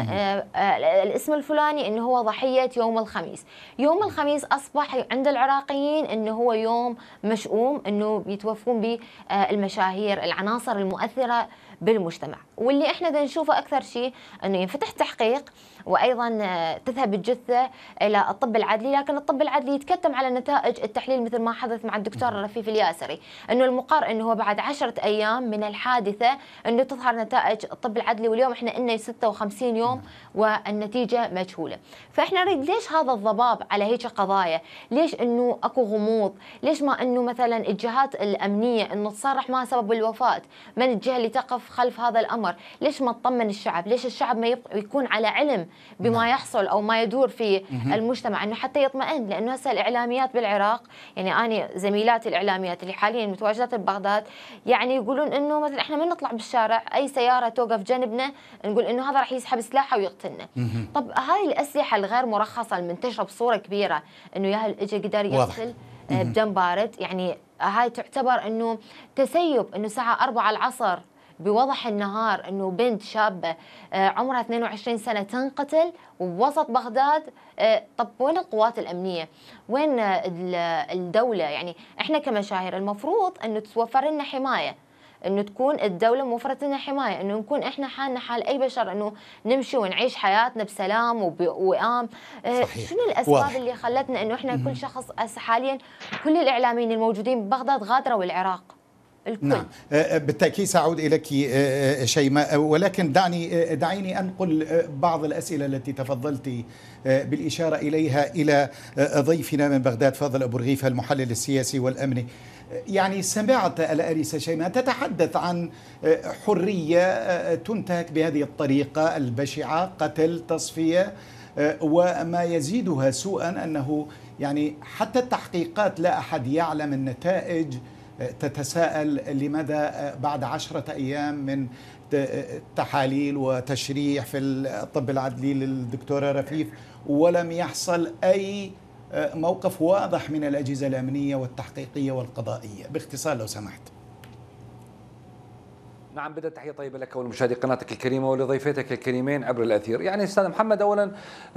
آآ الاسم الفلاني أنه هو ضحية يوم الخميس. يوم الخميس أصبح عند العراقيين أنه هو يوم مشؤوم، أنه يتوفون بالمشاهير العناصر المؤثرة بالمجتمع. واللي احنا دا نشوفه اكثر شيء انه ينفتح تحقيق، وايضا تذهب الجثه الى الطب العدلي، لكن الطب العدلي يتكتم على نتائج التحليل مثل ما حدث مع الدكتور رفيف الياسري، انه المقار انه هو بعد عشرة ايام من الحادثه انه تظهر نتائج الطب العدلي، واليوم احنا لنا ستة وخمسين يوم والنتيجه مجهوله. فاحنا نريد ليش هذا الضباب على هيك قضايا؟ ليش انه اكو غموض؟ ليش ما انه مثلا الجهات الامنيه انه تصرح ما سبب الوفاه؟ من الجهه اللي تقف خلف هذا الامر؟ ليش ما تطمن الشعب؟ ليش الشعب ما يكون على علم بما يحصل او ما يدور في المجتمع، انه حتى يطمئن؟ لانه هسه الاعلاميات بالعراق، يعني انا زميلاتي الاعلاميات اللي حاليا متواجدات ببغداد، يعني يقولون انه مثلا احنا من نطلع بالشارع اي سياره توقف جنبنا نقول انه هذا راح يسحب سلاحه ويقتلنا. طب هاي الاسلحه الغير مرخصه المنتشره بصوره كبيره، انه ياهل اجى قدر يقتل بدم بارد، يعني هاي تعتبر انه تسيب، انه الساعه أربعة العصر بوضح النهار انه بنت شابه عمرها اثنين وعشرين سنه تنقتل وبوسط بغداد. طب وين القوات الامنيه؟ وين الدوله؟ يعني احنا كمشاهير المفروض انه تتوفر لنا حمايه، انه تكون الدوله موفره لنا حمايه، انه نكون احنا حالنا حال اي بشر، انه نمشي ونعيش حياتنا بسلام وبوئام. شنو الاسباب واضح. اللي خلتنا انه احنا كل شخص حاليا كل الاعلاميين الموجودين ببغداد غادروا العراق؟ الكل. نعم بالتأكيد سأعود إليك شيماء، ولكن دعني دعيني أنقل بعض الأسئلة التي تفضلت بالإشارة إليها إلى ضيفنا من بغداد فاضل أبو رغيفة المحلل السياسي والأمني. يعني سمعت الآنسة شيماء تتحدث عن حرية تنتهك بهذه الطريقة البشعة، قتل، تصفية، وما يزيدها سوءا أنه يعني حتى التحقيقات لا أحد يعلم النتائج. تتساءل لماذا بعد عشرة أيام من تحاليل وتشريح في الطب العدلي للدكتورة رفيف ولم يحصل أي موقف واضح من الأجهزة الأمنية والتحقيقية والقضائية؟ باختصار لو سمحت. نعم، بدأ تحية طيبة لك ولمشاهدي قناتك الكريمة ولضيفتك الكريمين عبر الأثير. يعني أستاذ محمد، أولا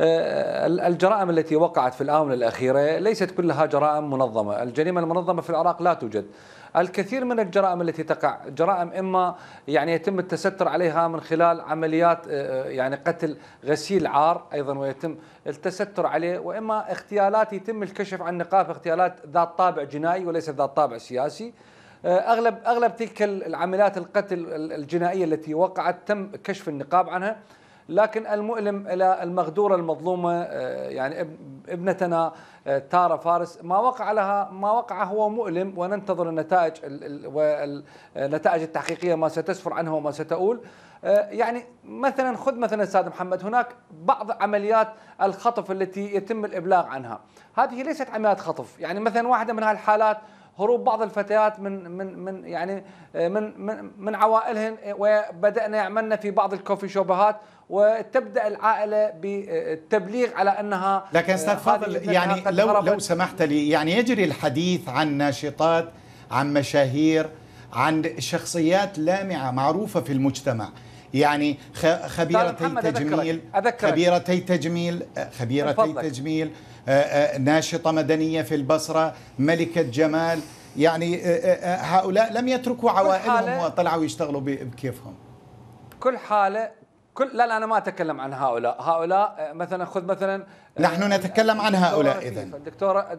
الجرائم التي وقعت في الآونة الأخيرة ليست كلها جرائم منظمة. الجريمة المنظمة في العراق لا توجد. الكثير من الجرائم التي تقع جرائم إما يعني يتم التستر عليها من خلال عمليات يعني قتل غسيل عار أيضا ويتم التستر عليه، وإما اغتيالات يتم الكشف عن نقاط اغتيالات ذات طابع جنائي وليس ذات طابع سياسي. اغلب اغلب تلك العمليات القتل الجنائيه التي وقعت تم كشف النقاب عنها، لكن المؤلم الى المغدوره المظلومه يعني ابنتنا تارا فارس ما وقع لها ما وقع هو مؤلم، وننتظر النتائج والنتائج التحقيقيه ما ستسفر عنها وما ستقول. يعني مثلا خذ مثلا استاذ محمد، هناك بعض عمليات الخطف التي يتم الابلاغ عنها، هذه ليست عمليات خطف. يعني مثلا واحده من هالحالات هروب بعض الفتيات من من من يعني من من, من عوائلهن، وبدأنا يعملنا في بعض الكوفي شوبات، وتبدأ العائلة بالتبليغ على أنها. لكن أستاذ فاضل يعني لو لو سمحت لي، يعني يجري الحديث عن ناشطات، عن مشاهير، عن شخصيات لامعة معروفة في المجتمع، يعني خبيرتي تجميل خبيرتي تجميل خبيرتي تجميل ناشطة مدنية في البصرة، ملكة جمال، يعني هؤلاء لم يتركوا عوائلهم وطلعوا يشتغلوا بكيفهم. كل حالة كل لا لا أنا ما أتكلم عن هؤلاء. هؤلاء مثلا خذ مثلا نحن نتكلم عن هؤلاء إذن. الدكتورة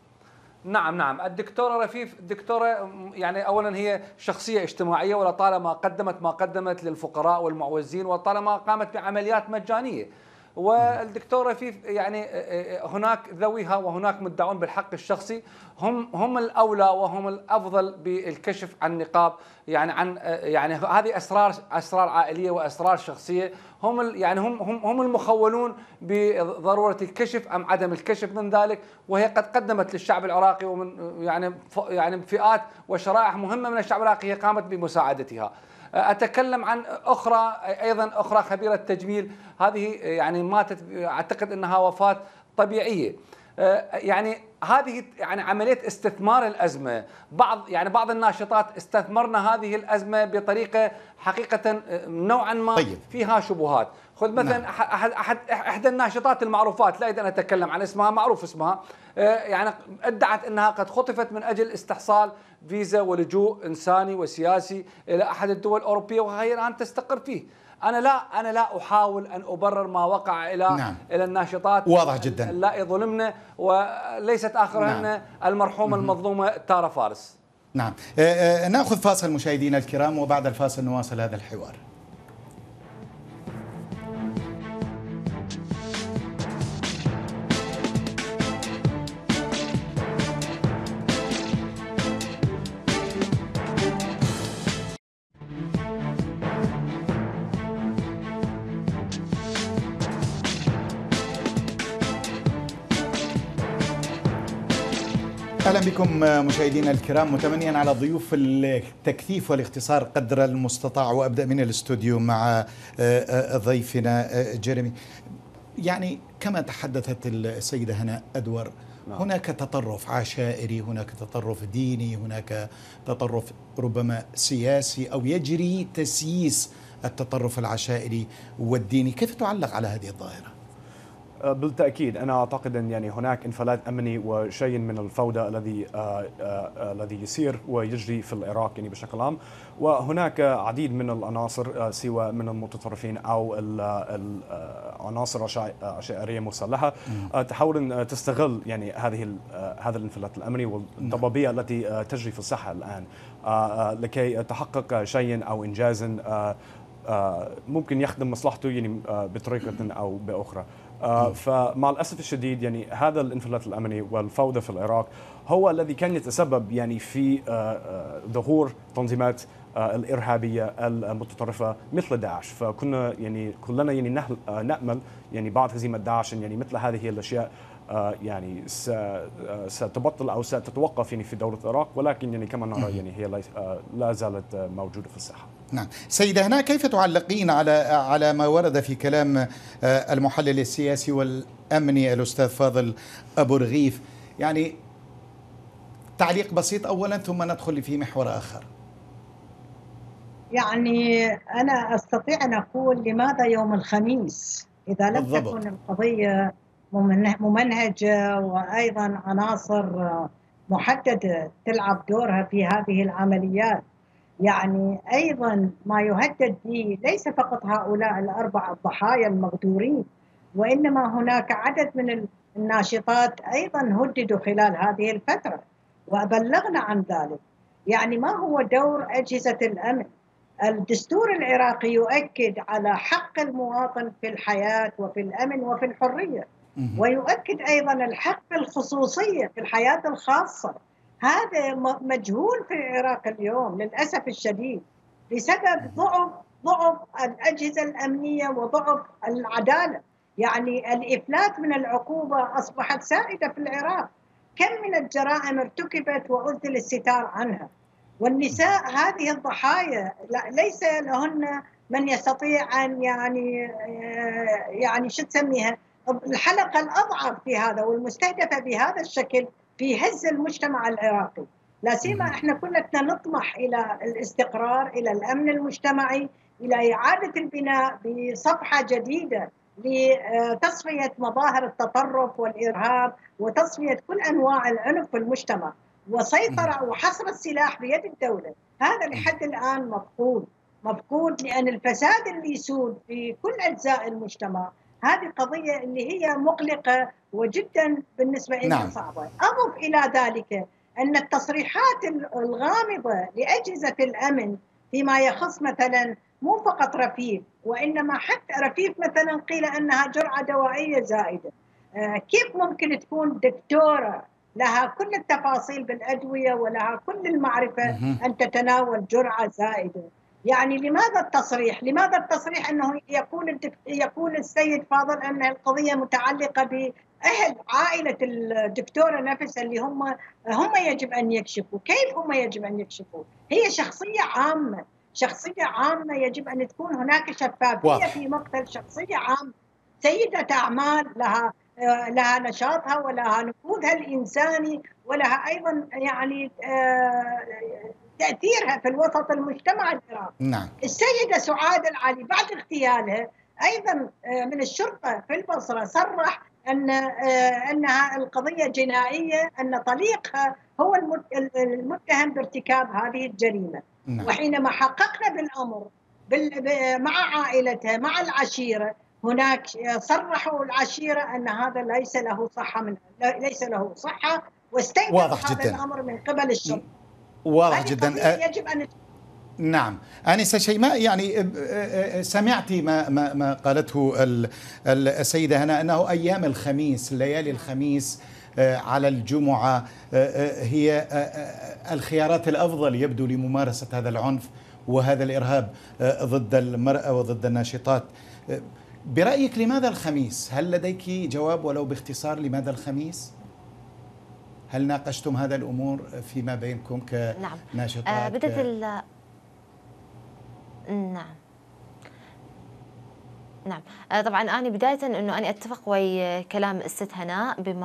نعم نعم الدكتورة رفيف الدكتورة يعني أولا هي شخصية اجتماعية، ولطالما قدمت ما قدمت للفقراء والمعوزين، وطالما قامت بعمليات مجانية. والدكتورة رفيف يعني هناك ذويها وهناك مدعون بالحق الشخصي، هم هم الاولى وهم الافضل بالكشف عن نقاب، يعني عن يعني هذه اسرار اسرار عائليه واسرار شخصيه، هم يعني هم هم هم المخولون بضروره الكشف ام عدم الكشف من ذلك، وهي قد قدمت للشعب العراقي ومن يعني يعني فئات وشرائح مهمه من الشعب العراقي هي قامت بمساعدتها. أتكلم عن أخرى أيضا أخرى خبيرة تجميل، هذه يعني ماتت أعتقد أنها وفاة طبيعية. يعني هذه يعني عملية استثمار الأزمة، بعض يعني بعض الناشطات استثمرنا هذه الأزمة بطريقة حقيقة نوعا ما طيب. فيها شبهات. خذ مثلا نعم. أحد أحد إحدى الناشطات المعروفات، لا أريد أن أتكلم عن اسمها، معروف اسمها، يعني ادعت أنها قد خطفت من أجل استحصال فيزا ولجوء إنساني وسياسي إلى أحد الدول الأوروبية، وهي الآن تستقر فيه. أنا لا أنا لا أحاول أن أبرر ما وقع إلى نعم. إلى الناشطات واضح جدا اللائي ظلمنا، وليست آخرهن نعم. المرحومة المظلومة تارا فارس. نعم. آه آه نأخذ فاصل مشاهدينا الكرام، وبعد الفاصل نواصل هذا الحوار. أهلا بكم مشاهدينا الكرام، متمنيا على ضيوف التكثيف والاختصار قدر المستطاع، وأبدأ من الاستوديو مع ضيفنا جيريمي. يعني كما تحدثت السيدة هناء أدور، هناك تطرف عشائري، هناك تطرف ديني، هناك تطرف ربما سياسي، أو يجري تسييس التطرف العشائري والديني. كيف تعلق على هذه الظاهرة؟ بالتأكيد أنا أعتقد أن يعني هناك انفلات أمني وشيء من الفوضى الذي الذي يسير ويجري في العراق يعني بشكل عام، وهناك عديد من العناصر سواء من المتطرفين أو العناصر العشائرية المسلحة تحاول أن تستغل يعني هذه هذا الانفلات الأمني والضبابية التي تجري في الساحة الآن لكي تحقق شيء أو إنجاز ممكن يخدم مصلحته يعني بطريقة أو بأخرى. فمع الأسف الشديد يعني هذا الانفلات الأمني والفوضى في العراق هو الذي كان يتسبب يعني في ظهور تنظيمات الإرهابية المتطرفة مثل داعش. فكنا يعني كلنا يعني نأمل يعني بعد هزيمة داعش يعني مثل هذه الأشياء يعني ستبطل أو ستتوقف يعني في دولة العراق، ولكن يعني كما نرى يعني هي لا زالت موجودة في الساحة. نعم سيدة هنا، كيف تعلقين على على ما ورد في كلام المحلل السياسي والأمني الأستاذ فاضل أبو رغيف؟ يعني تعليق بسيط أولا ثم ندخل في محور آخر. يعني أنا أستطيع أن أقول لماذا يوم الخميس إذا لم بالضبط. تكن القضية ممنهجة وأيضا عناصر محددة تلعب دورها في هذه العمليات. يعني أيضا ما يهدد به ليس فقط هؤلاء الأربعة الضحايا المغدورين، وإنما هناك عدد من الناشطات أيضا هددوا خلال هذه الفترة وبلغنا عن ذلك. يعني ما هو دور أجهزة الأمن؟ الدستور العراقي يؤكد على حق المواطن في الحياة وفي الأمن وفي الحرية، ويؤكد أيضا الحق في الخصوصية في الحياة الخاصة. هذا مجهول في العراق اليوم للأسف الشديد بسبب ضعف ضعف الأجهزة الأمنية وضعف العدالة. يعني الإفلات من العقوبة أصبحت سائدة في العراق. كم من الجرائم ارتكبت وأزل الستار عنها، والنساء هذه الضحايا ليس لهن من يستطيع أن يعني يعني شو تسميها الحلقة الأضعف في هذا والمستهدفة بهذا الشكل في هز المجتمع العراقي. لا سيما احنا كلنا نطمح الى الاستقرار، الى الامن المجتمعي، الى اعاده البناء بصفحه جديده لتصفيه مظاهر التطرف والارهاب وتصفيه كل انواع العنف في المجتمع وسيطره وحصر السلاح بيد الدوله. هذا لحد الان مفقود مفقود لان الفساد اللي يسود في كل اجزاء المجتمع هذه قضيه اللي هي مقلقه وجدا بالنسبة لنا نعم. صعبة. أضف إلى ذلك أن التصريحات الغامضة لأجهزة الأمن فيما يخص مثلا مو فقط رفيف، وإنما حتى رفيف مثلا قيل أنها جرعة دوائية زائدة. آه كيف ممكن تكون دكتورة لها كل التفاصيل بالأدوية ولها كل المعرفة أن تتناول جرعة زائدة؟ يعني لماذا التصريح؟ لماذا التصريح أنه يقول يقول السيد فاضل أن القضية متعلقة بأهل عائلة الدكتورة نفسها اللي هم هم يجب أن يكشفوا؟ كيف هم يجب أن يكشفوا؟ هي شخصية عامة، شخصية عامة يجب أن تكون هناك شفافية واضح. في مقتل شخصية عامة، سيدة أعمال لها لها نشاطها ولها نفوذها الإنساني ولها أيضا يعني تأثيرها في الوسط المجتمع العراقي. نعم. السيدة سعاد العلي بعد اغتيالها أيضا من الشرطة في البصرة صرح أن أنها القضية جنائية، أن طليقها هو المتهم بارتكاب هذه الجريمة. نعم. وحينما حققنا بالأمر مع عائلتها مع العشيرة هناك صرحوا العشيرة أن هذا ليس له صحة من ليس له صحة واستنكروا هذا جداً. الأمر من قبل الشرطة. واضح جدا. يجب أن نعم. آنسة شيماء، يعني سمعتي ما ما ما قالته السيدة هنا أنه أيام الخميس ليالي الخميس على الجمعة هي الخيارات الأفضل يبدو لممارسة هذا العنف وهذا الإرهاب ضد المرأة وضد الناشطات. برأيك لماذا الخميس؟ هل لديك جواب ولو باختصار لماذا الخميس؟ هل ناقشتم هذا الأمور فيما بينكم كناشطات؟ نعم. آه بدأت ال... نعم نعم آه طبعا أنا بداية أنه أنا أتفق ويا كلام الست هناء بما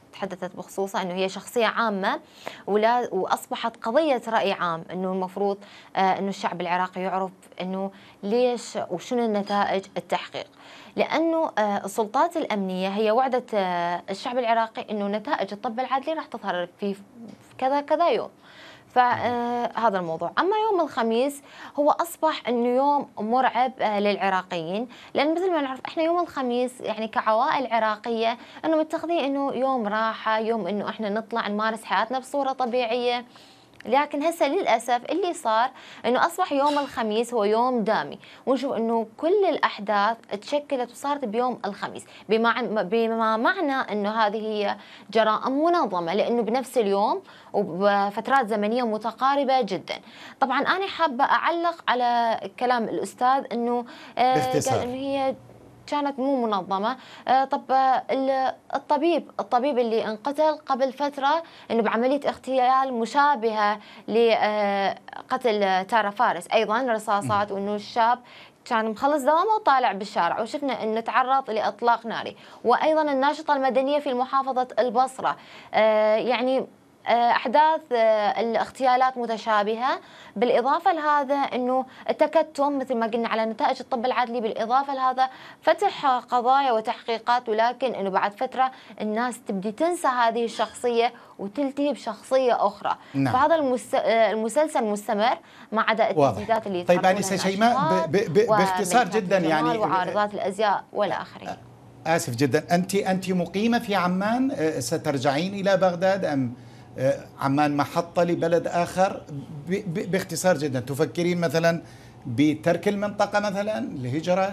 تحدثت بخصوصها أنه هي شخصية عامة ولا وأصبحت قضية رأي عام، أنه المفروض أنه الشعب العراقي يعرف أنه ليش وشنو النتائج التحقيق. لأنه السلطات الأمنية هي وعدت الشعب العراقي أنه نتائج الطب العدلي راح تظهر في كذا كذا يوم. فهذا الموضوع. أما يوم الخميس هو أصبح أنه يوم مرعب للعراقيين، لأن مثل ما نعرف إحنا يوم الخميس يعني كعوائل عراقية أنه متخذين أنه يوم راحة، يوم أنه إحنا نطلع نمارس حياتنا بصورة طبيعية. لكن هسه للأسف اللي صار أنه أصبح يوم الخميس هو يوم دامي، ونشوف أنه كل الأحداث تشكلت وصارت بيوم الخميس، بما, بما معنى أنه هذه هي جرائم منظمة، لأنه بنفس اليوم وبفترات زمنية متقاربة جدا. طبعا أنا حابة أعلق على كلام الأستاذ أنه باختصار. قال أنه هي كانت مو منظمة. آه طب آه الطبيب الطبيب اللي انقتل قبل فترة انه بعملية اغتيال مشابهة لقتل تارا فارس، ايضا رصاصات، وانه الشاب كان مخلص دوامه وطالع بالشارع، وشفنا انه تعرض لاطلاق ناري. وايضا الناشطة المدنية في محافظة البصرة، آه يعني أحداث الاغتيالات متشابهة. بالإضافة لهذا أنه التكتم مثل ما قلنا على نتائج الطب العدلي، بالإضافة لهذا فتح قضايا وتحقيقات، ولكن أنه بعد فترة الناس تبدي تنسى هذه الشخصية وتلتهي بشخصية أخرى. نعم. فهذا المسلسل مستمر ما عدا التهديدات اللي طيب أنسة شيماء باختصار جدا يعني وعارضات الأزياء والآخرين. آسف جدا، أنت أنت مقيمة في عمان، سترجعين إلى بغداد أم عمان محطة لبلد آخر؟ باختصار جدا، تفكرين مثلا بترك المنطقة مثلا لهجرة؟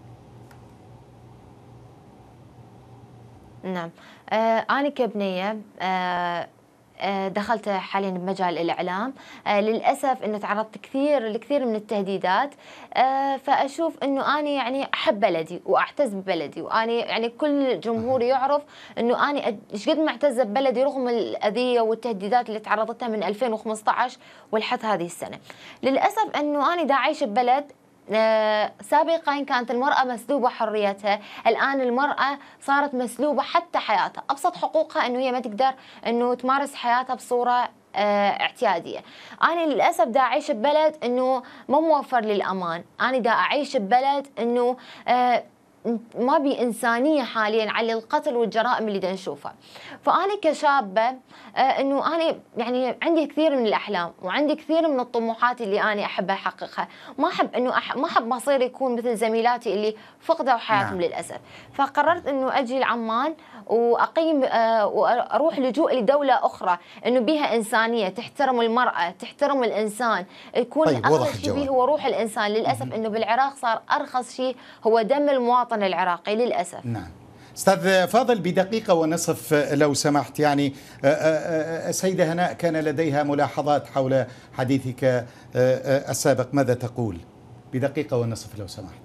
نعم. آه أنا كبنية آه دخلت حاليا بمجال الإعلام. آه للأسف أنه تعرضت كثير لكثير من التهديدات. آه فأشوف أنه أنا يعني أحب بلدي وأعتز ببلدي، وأنا يعني كل جمهوري يعرف أنه أنا إيش قد معتزة ببلدي رغم الأذية والتهديدات اللي تعرضتها من ألفين وخمسة عشر ولحد هذه السنة. للأسف أنه أنا دا عايشة ببلد آه سابقا كانت المرأة مسلوبة حريتها، الآن المرأة صارت مسلوبة حتى حياتها، أبسط حقوقها أنه هي ما تقدر أنه تمارس حياتها بصورة آه اعتيادية. أنا للأسف دا أعيش ببلد أنه ما موفر للأمان، أنا دا أعيش ببلد أنه آه ما بي إنسانية حاليا على القتل والجرائم اللي دا نشوفها. فأنا كشابة آه إنه أنا يعني عندي كثير من الأحلام وعندي كثير من الطموحات اللي أنا أحب أحققها، ما أحب إنه أح ما أحب مصيري يكون مثل زميلاتي اللي فقدوا حياتهم. نعم. للأسف. فقررت إنه أجي لعمان وأقيم آه وأروح لجوء لدولة أخرى إنه بيها إنسانية، تحترم المرأة، تحترم الإنسان، يكون طيب أغلى شيء بيه هو روح الإنسان. للأسف إنه بالعراق صار أرخص شيء هو دم المواطن العراقي للأسف. نعم. أستاذ فاضل بدقيقة ونصف لو سمحت، يعني السيدة هناء كان لديها ملاحظات حول حديثك السابق، ماذا تقول؟ بدقيقة ونصف لو سمحت.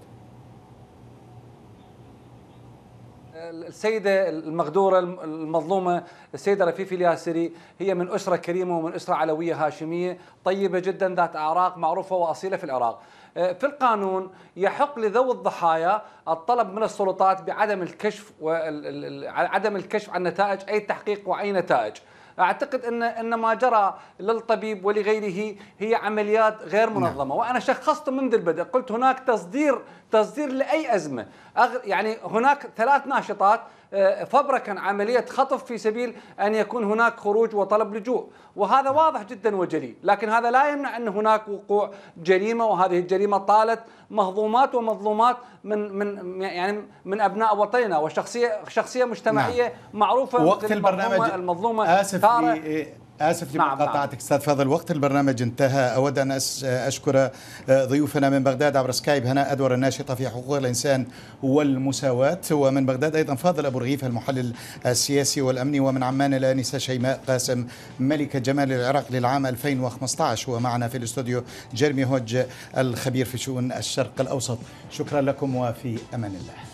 السيدة المغدورة المظلومة السيدة رفيفي الياسري هي من أسرة كريمة ومن أسرة علوية هاشمية طيبة جدا ذات أعراق معروفة وأصيلة في العراق. في القانون يحق لذوي الضحايا الطلب من السلطات بعدم الكشف وعدم الكشف عن نتائج أي تحقيق وأي نتائج. أعتقد أن أن ما جرى للطبيب ولغيره هي عمليات غير منظمة. وأنا شخصت منذ البدء، قلت هناك تصدير تصدير لأي أزمة. يعني هناك ثلاث ناشطات فبركا عملية خطف في سبيل أن يكون هناك خروج وطلب لجوء، وهذا واضح جدا وجلي. لكن هذا لا يمنع أن هناك وقوع جريمة، وهذه الجريمة طالت مظلومات ومظلومات من من يعني من أبناء وطننا، وشخصية شخصية مجتمعية. نعم. معروفة. وقت البرنامج المظلومة آسف آسف لمقاطعتك أستاذ فاضل، وقت البرنامج انتهى. أود أن أشكر ضيوفنا من بغداد عبر سكايب هناء أدور الناشطة في حقوق الإنسان والمساواة، ومن بغداد أيضا فاضل أبو رغيف المحلل السياسي والأمني، ومن عمان الآنسة شيماء قاسم ملكة جمال العراق للعام ألفين وخمسة عشر، ومعنا في الاستوديو جيرمي هوج الخبير في شؤون الشرق الأوسط. شكرا لكم وفي أمان الله.